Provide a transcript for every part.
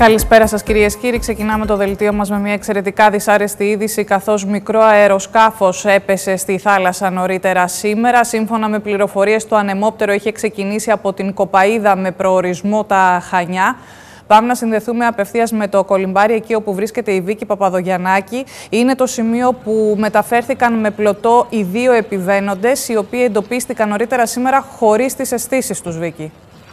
Καλησπέρα σας κυρίες και κύριοι. Ξεκινάμε το δελτίο μας με μια εξαιρετικά δυσάρεστη είδηση, καθώς μικρό αεροσκάφος έπεσε στη θάλασσα νωρίτερα σήμερα. Σύμφωνα με πληροφορίες, το ανεμόπτερο είχε ξεκινήσει από την Κοπαΐδα με προορισμό τα Χανιά. Πάμε να συνδεθούμε απευθείας με το κολυμπάρι, εκεί όπου βρίσκεται η Βίκη Παπαδογιαννάκη. Είναι το σημείο που μεταφέρθηκαν με πλωτό οι δύο επιβαίνοντες, οι οποίοι εντοπίστηκαν νωρίτερα σήμερα χωρίς τις αισθήσεις τους, Βίκη.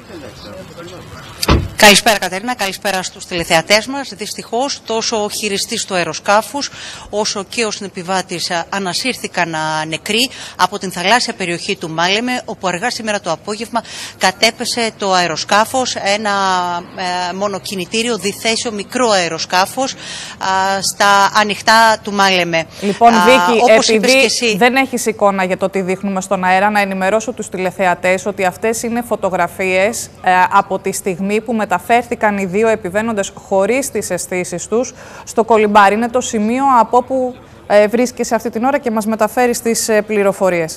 Καλησπέρα Κατερίνα, καλησπέρα στους τηλεθεατές μας. Δυστυχώς τόσο ο χειριστής του αεροσκάφους όσο και ο συνεπιβάτης ανασύρθηκαν νεκροί από την θαλάσσια περιοχή του Μάλεμε, όπου αργά σήμερα το απόγευμα κατέπεσε το αεροσκάφος, ένα μονοκινητήριο διθέσιο μικρό αεροσκάφος στα ανοιχτά του Μάλεμε. Λοιπόν Βίκη, επειδή δεν έχεις εικόνα για το τι δείχνουμε στον αέρα, να ενημερώσω τους τηλεθεατές ότι αυτές είναι φωτογραφίες από τη στιγμή που μεταφέρθηκαν οι δύο επιβαίνοντες χωρίς τις αισθήσεις τους στο κολυμπάρι. Είναι το σημείο από όπου βρίσκεσαι αυτή την ώρα και μας μεταφέρεις τις πληροφορίες.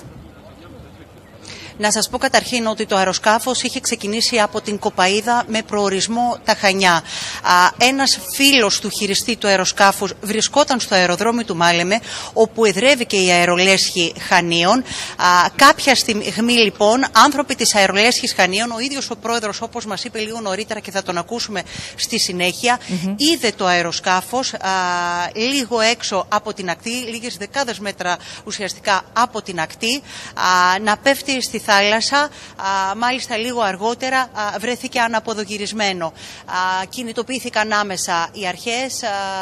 Να σας πω καταρχήν ότι το αεροσκάφος είχε ξεκινήσει από την Κοπαΐδα με προορισμό τα Χανιά. Ένας φίλος του χειριστή του αεροσκάφους βρισκόταν στο αεροδρόμιο του Μάλεμε, όπου εδρεύει και η αερολέσχη Χανίων. Κάποια στιγμή λοιπόν, άνθρωποι της αερολέσχης Χανίων, ο ίδιος ο πρόεδρος, όπως μας είπε λίγο νωρίτερα και θα τον ακούσουμε στη συνέχεια, είδε το αεροσκάφος λίγο έξω από την ακτή, λίγες δεκάδες μέτρα ουσιαστικά από την ακτή, να πέφτει στη θάλασσα. Μάλιστα λίγο αργότερα βρέθηκε αναποδογυρισμένο. Κινητοποιήθηκαν άμεσα οι αρχές,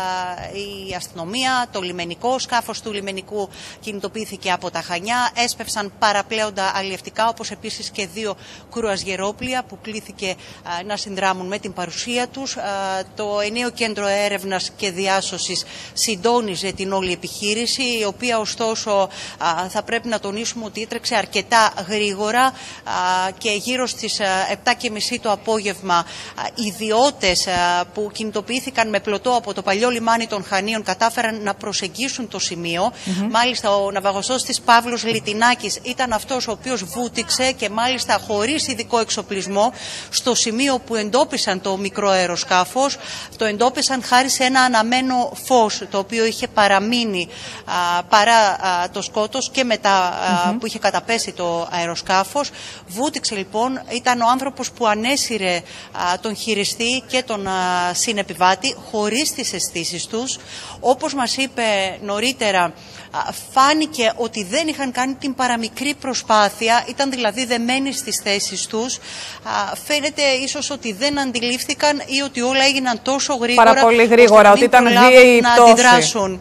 η αστυνομία, το λιμενικό σκάφος του λιμενικού κινητοποιήθηκε από τα Χανιά. Έσπευσαν παραπλέοντα αλλιευτικά, όπως επίσης και δύο κρουαζιερόπλια που κλήθηκε να συνδράμουν με την παρουσία τους. Το ενιαίο κέντρο έρευνας και διάσωσης συντόνιζε την όλη επιχείρηση, η οποία ωστόσο θα πρέπει να τονίσουμε ότι έτρεξε αρκετά γρήγορα και γύρω στις 7:30 το απόγευμα ιδιώτες που κινητοποιήθηκαν με πλωτό από το παλιό λιμάνι των Χανίων κατάφεραν να προσεγγίσουν το σημείο. Μάλιστα ο ναυαγοσός της Παύλος Λιτινάκης ήταν αυτός ο οποίος βούτυξε και μάλιστα χωρίς ειδικό εξοπλισμό στο σημείο που εντόπισαν το μικρό αεροσκάφος. Το εντόπισαν χάρη σε ένα αναμένο φως, το οποίο είχε παραμείνει παρά το σκότος και μετά που είχε καταπέσει το αεροσκάφος. Βούτυξε λοιπόν, ήταν ο άνθρωπος που ανέσυρε τον χειριστή και τον συνεπιβάτη χωρίς τις αισθήσεις τους. Όπως μας είπε νωρίτερα, φάνηκε ότι δεν είχαν κάνει την παραμικρή προσπάθεια, ήταν δηλαδή δεμένοι στις θέσεις τους. Φαίνεται ίσως ότι δεν αντιλήφθηκαν ή ότι όλα έγιναν τόσο γρήγορα, πάρα πολύ γρήγορα, ότι ήταν βίαιη η πτώση. Να αντιδράσουν.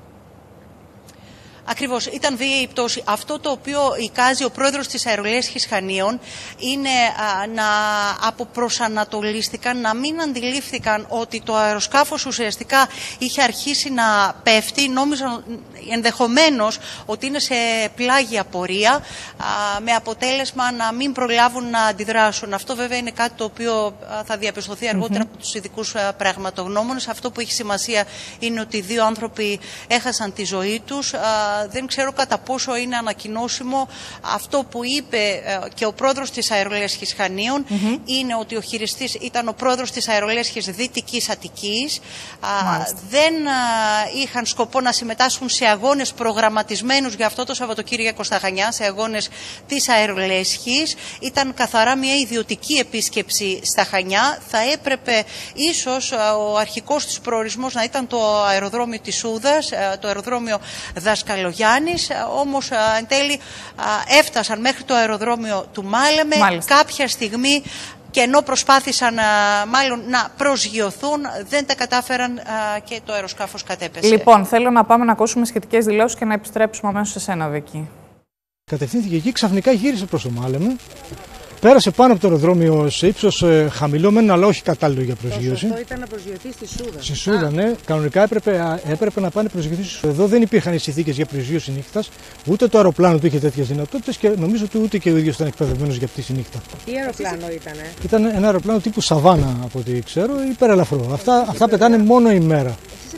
Ακριβώς, ήταν βίαιη η πτώση. Αυτό το οποίο εικάζει ο πρόεδρος της αερολέσχης Χανίων είναι να αποπροσανατολίστηκαν, να μην αντιλήφθηκαν ότι το αεροσκάφος ουσιαστικά είχε αρχίσει να πέφτει. Νόμιζαν ενδεχομένως ότι είναι σε πλάγια πορεία, με αποτέλεσμα να μην προλάβουν να αντιδράσουν. Αυτό βέβαια είναι κάτι το οποίο θα διαπιστωθεί αργότερα από τους ειδικούς πραγματογνώμονες. Αυτό που έχει σημασία είναι ότι οι δύο άνθρωποι έχασαν τη ζωή τους. Δεν ξέρω κατά πόσο είναι ανακοινώσιμο. Αυτό που είπε και ο πρόεδρος της αερολέσχης Χανίων είναι ότι ο χειριστής ήταν ο πρόεδρος της αερολέσχης Δυτικής Αττικής. Δεν είχαν σκοπό να συμμετάσχουν σε αγώνες προγραμματισμένους για αυτό το Σαββατοκύριακο στα Χανιά, σε αγώνες της αερολέσχης. Ήταν καθαρά μια ιδιωτική επίσκεψη στα Χανιά. Θα έπρεπε ίσως ο αρχικός τους προορισμός να ήταν το αεροδρόμιο της Σούδας, το αεροδρόμιο Δασκαλογιάννης, όμως εν τέλει έφτασαν μέχρι το αεροδρόμιο του Μάλεμε. Κάποια στιγμή, και ενώ προσπάθησαν μάλλον να προσγειωθούν, δεν τα κατάφεραν και το αεροσκάφος κατέπεσε. Λοιπόν, θέλω να πάμε να ακούσουμε σχετικές δηλώσεις και να επιστρέψουμε αμέσως σε σένα, Βίκη. Κατευθύνθηκε εκεί, ξαφνικά γύρισε προς το Μάλεμε. Πέρασε πάνω από το αεροδρόμιο σε ύψος χαμηλό, αλλά όχι κατάλληλο για προσγείωση. Αυτό ήταν να προσγειωθεί στη Σούδα. Στη Σούδα, ναι. Κανονικά έπρεπε να πάνε προσγειωθεί στη Σούδα. Εδώ δεν υπήρχαν οι συνθήκες για προσγείωση νύχτας, ούτε το αεροπλάνο του είχε τέτοιες δυνατότητες και νομίζω ότι ούτε και ο ίδιος ήταν εκπαιδευμένος για αυτή τη νύχτα. Τι αεροπλάνο ήτανε? Ήταν ένα αεροπλάνο τύπου Σαβάνα, από ό,τι ξέρω, υπερελαφρό. Αυτά πετάνε μόνο ημέρα.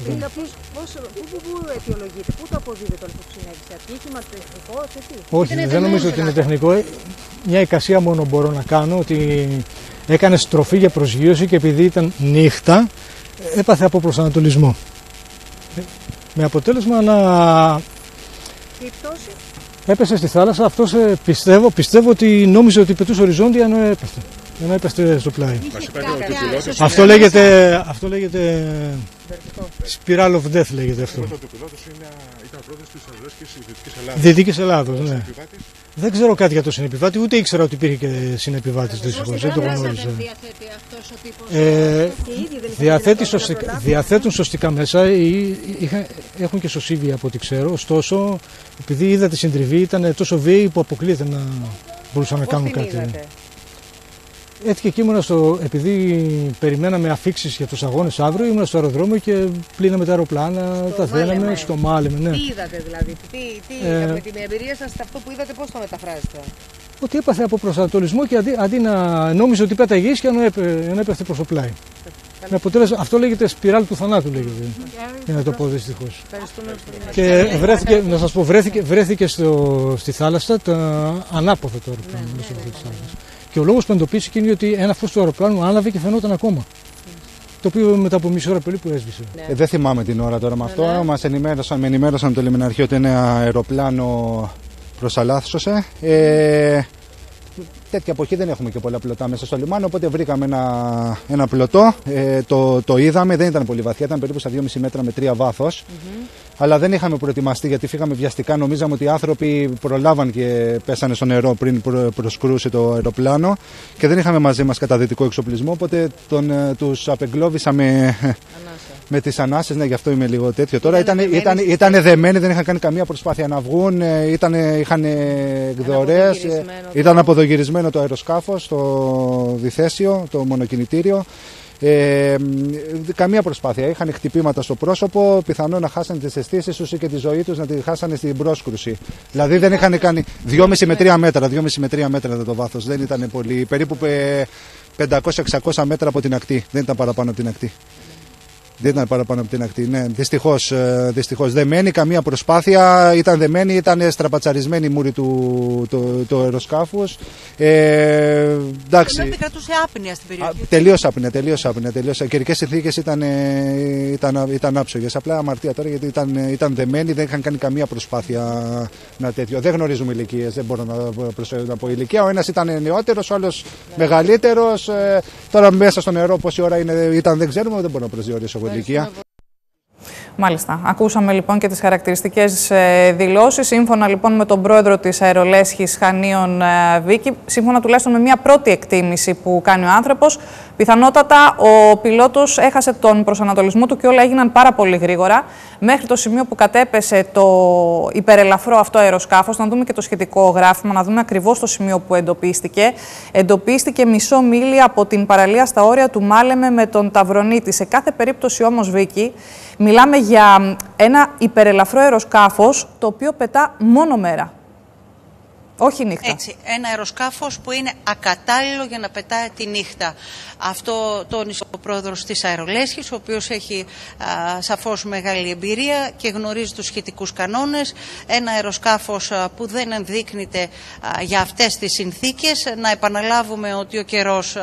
Πού αιτιολογείται, πού το αποδίδεται όλο αυτό που συνέβησε? Ατύχημα, τεχνικό, σε τι? Όχι, δεν νομίζω ότι είναι τεχνικό. Μια εικασία μόνο μπορώ να κάνω, ότι έκανε στροφή για προσγείωση και επειδή ήταν νύχτα, έπαθε από προσανατολισμό. Με αποτέλεσμα να Και η πτώση. έπεσε στη θάλασσα. Αυτός πιστεύω ότι νόμιζε ότι πετούσε οριζόντια ενώ έπεσε στο πλάι. Αυτό λέγεται spiral of death λέγεται αυτό. Ο πιλότος ήταν πρόεδρος της αερολέσχης Δυτικής Ελλάδος, ναι. Δεν ξέρω κάτι για το συνεπιβάτη, ούτε ήξερα ότι υπήρχε και συνεπιβάτης δυστυχώς. Δεν το γνώριζα. Διαθέτουν σωστικά μέσα, έχουν και σωσίβια από ό,τι ξέρω. Ωστόσο, επειδή είδα τη συντριβή, ήταν τόσο βίαιοι που αποκλείεται να μπορούσαν να κάνουν κάτι. Έτσι και εκεί ήμουνα επειδή περιμέναμε αφίξεις για τους αγώνες αύριο, ήμουνα στο αεροδρόμιο και πλύναμε τα αεροπλάνα, τα δέναμε στο Μάλεμε. Ναι. Τι είδατε δηλαδή, με την εμπειρία σας αυτό που είδατε πώς το μεταφράζετε? Ότι έπαθε από προσανατολισμό και αντί να νόμιζε ότι πέταγε ίσια, ενώ έπεφτε προς το πλάι. Με αποτέλεσμα, αυτό λέγεται σπιράλ του θανάτου, λέγεται. Για να το πω δυστυχώς. Και να σας πω, βρέθηκε στη θάλασσα ανάποδο το αεροπλάνο μέσα από τη θάλασσα. Και ο λόγος που εντοπίστηκε είναι ότι ένα φως του αεροπλάνου άναβε και φαινόταν ακόμα. Το οποίο μετά από μισή ώρα περίπου έσβησε. Δεν θυμάμαι την ώρα τώρα με αυτό. Μας ενημέρωσαν το λιμεναρχείο ότι ένα αεροπλάνο προσαλάθσωσε. Τέτοια εποχή δεν έχουμε και πολλά πλωτά μέσα στο λιμάνι, οπότε βρήκαμε ένα πλωτό. Το είδαμε, δεν ήταν πολύ βαθιά, ήταν περίπου στα 2,5 μέτρα με 3 βάθος. Αλλά δεν είχαμε προετοιμαστεί γιατί φύγαμε βιαστικά. Νομίζαμε ότι οι άνθρωποι προλάβαν και πέσανε στο νερό πριν προσκρούσει το αεροπλάνο και δεν είχαμε μαζί μας καταδυτικό εξοπλισμό. Οπότε τους απεγκλώβησαμε με τις ανάσες. Ναι, γι' αυτό είμαι λίγο τέτοιο. Τώρα ήταν δεμένοι, δεν είχαν κάνει καμία προσπάθεια να βγουν. Είχαν εκδορές. Ήταν αποδογυρισμένο το αεροσκάφος, το διθέσιο, το μονοκινητήριο. Καμία προσπάθεια. Είχαν χτυπήματα στο πρόσωπο, πιθανόν να χάσανε τις αισθήσεις τους ή και τη ζωή τους να τη χάσανε στην πρόσκρουση. Δηλαδή δεν είχαν κάνει 2,5 με 3 μέτρα. 2,5 με 3 μέτρα ήταν το βάθος. Δεν ήταν πολύ. Περίπου 500-600 μέτρα από την ακτή. Δεν ήταν παραπάνω από την ακτή. Δεν ήταν παραπάνω από την ακτή. Ναι, δυστυχώς. Δεμένη, καμία προσπάθεια. Ήταν δεμένη, ήταν στραπατσαρισμένη η μούρη του αεροσκάφους. Εντάξει. Ενώ επικρατούσε άπνοια στην περιοχή. Τελείως άπνοια. Οι καιρικές συνθήκες ήταν άψογες. Απλά αμαρτία τώρα γιατί ήταν δεμένοι, δεν είχαν κάνει καμία προσπάθεια να τέτοιο. Δεν γνωρίζουμε ηλικίες, δεν μπορώ να πω ηλικία. Ο ένας ήταν νεότερος, ο άλλος μεγαλύτερος. Τώρα μέσα στο νερό πόση ώρα ήταν δεν ξέρουμε, δεν μπορώ να προσδιορίσω ηλικία. Μάλιστα. Ακούσαμε λοιπόν και τις χαρακτηριστικές δηλώσεις. Σύμφωνα λοιπόν με τον πρόεδρο της αερολέσχης Χανίων Βίκη, σύμφωνα τουλάχιστον με μια πρώτη εκτίμηση που κάνει ο άνθρωπος, πιθανότατα ο πιλότος έχασε τον προσανατολισμό του και όλα έγιναν πάρα πολύ γρήγορα, μέχρι το σημείο που κατέπεσε το υπερελαφρό αυτό αεροσκάφος. Να δούμε και το σχετικό γράφημα, να δούμε ακριβώς το σημείο που εντοπίστηκε. Εντοπίστηκε μισό μίλι από την παραλία στα όρια του Μάλεμε με τον Ταυρονίτη. Σε κάθε περίπτωση όμως, Βίκη, μιλάμε για ένα υπερελαφρό αεροσκάφος το οποίο πετά μόνο μέρα. Όχι νύχτα. Έτσι, ένα αεροσκάφος που είναι ακατάλληλο για να πετάει τη νύχτα. Αυτό τόνισε ο πρόεδρος της αερολέσχης, ο οποίος έχει σαφώς μεγάλη εμπειρία και γνωρίζει τους σχετικούς κανόνες. Ένα αεροσκάφος που δεν ενδείκνυται για αυτές τις συνθήκες. Να επαναλάβουμε ότι ο καιρός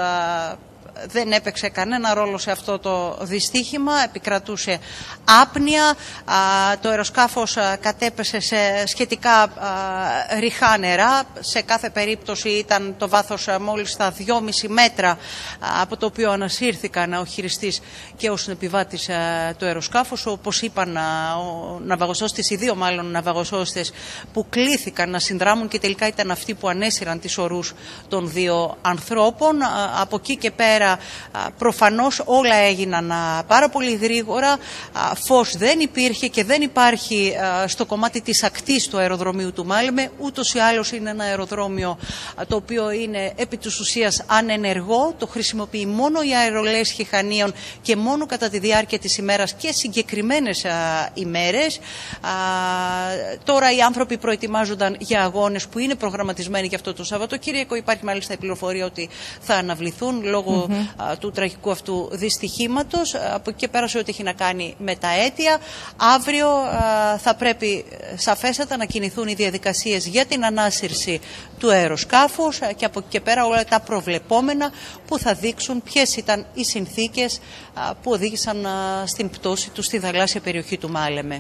δεν έπαιξε κανένα ρόλο σε αυτό το δυστύχημα, επικρατούσε άπνοια, το αεροσκάφος κατέπεσε σε σχετικά ρηχά νερά, σε κάθε περίπτωση ήταν το βάθος μόλις στα 2,5 μέτρα, από το οποίο ανασύρθηκαν ο χειριστής και ο συνεπιβάτης του αεροσκάφους. Όπως είπαν ο ναυαγοσώστης, οι δύο μάλλον ναυαγοσώστες που κλήθηκαν να συνδράμουν και τελικά ήταν αυτοί που ανέσυραν τις ορούς των δύο ανθρώπων. Από εκεί και πέρα προφανώς όλα έγιναν πάρα πολύ γρήγορα. Φως δεν υπήρχε και δεν υπάρχει στο κομμάτι της ακτής του αεροδρομίου του Μάλεμε. Ούτως ή άλλως είναι ένα αεροδρόμιο το οποίο είναι επί της ουσίας ανενεργό. Το χρησιμοποιεί μόνο η αερολέσχη Χανίων και μόνο κατά τη διάρκεια της ημέρας και συγκεκριμένες ημέρες. Τώρα οι άνθρωποι προετοιμάζονταν για αγώνες που είναι προγραμματισμένοι για αυτό το Σαββατοκύριακο. Υπάρχει μάλιστα η πληροφορία ότι θα αναβληθούν λόγω του τραγικού αυτού δυστυχήματος. Από εκεί και πέρα σε ό,τι έχει να κάνει με τα αίτια, αύριο θα πρέπει σαφέστατα να κινηθούν οι διαδικασίες για την ανάσυρση του αεροσκάφους και από εκεί και πέρα όλα τα προβλεπόμενα που θα δείξουν ποιες ήταν οι συνθήκες που οδήγησαν στην πτώση του στη θαλάσσια περιοχή του Μάλεμε.